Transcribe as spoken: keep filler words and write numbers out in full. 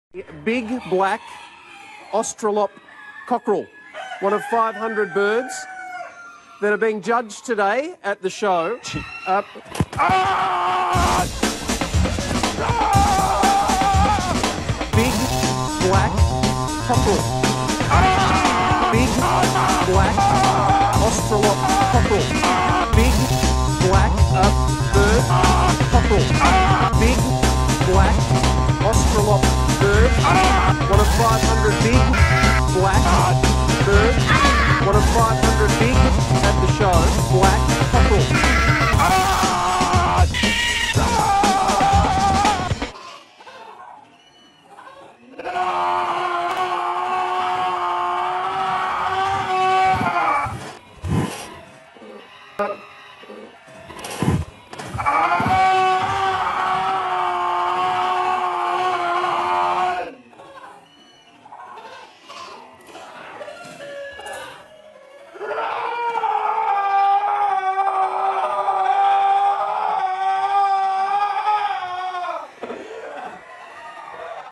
Big black Australop cockerel, one of five hundred birds that are being judged today at the show. Uh, ah! Ah! Big black cockerel. Ah! Big black Australop cockerel. Big black uh, bird cockerel. Big black Australop bird. One of five hundred big black birds. One of five hundred big at the show. Black cockerel.